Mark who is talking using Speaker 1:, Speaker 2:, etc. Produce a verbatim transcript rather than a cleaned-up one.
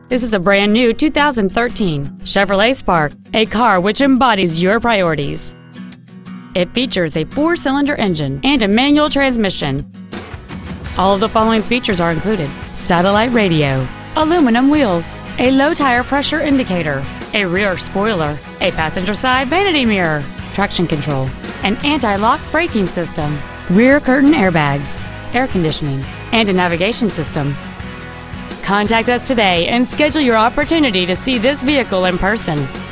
Speaker 1: This is a brand new two thousand thirteen Chevrolet Spark, a car which embodies your priorities. It features a four-cylinder engine and a manual transmission. All of the following features are included: satellite radio, aluminum wheels, a low tire pressure indicator, a rear spoiler, a passenger side vanity mirror, traction control, an anti-lock braking system, rear curtain airbags, air conditioning, and a navigation system. Contact us today and schedule your opportunity to see this vehicle in person.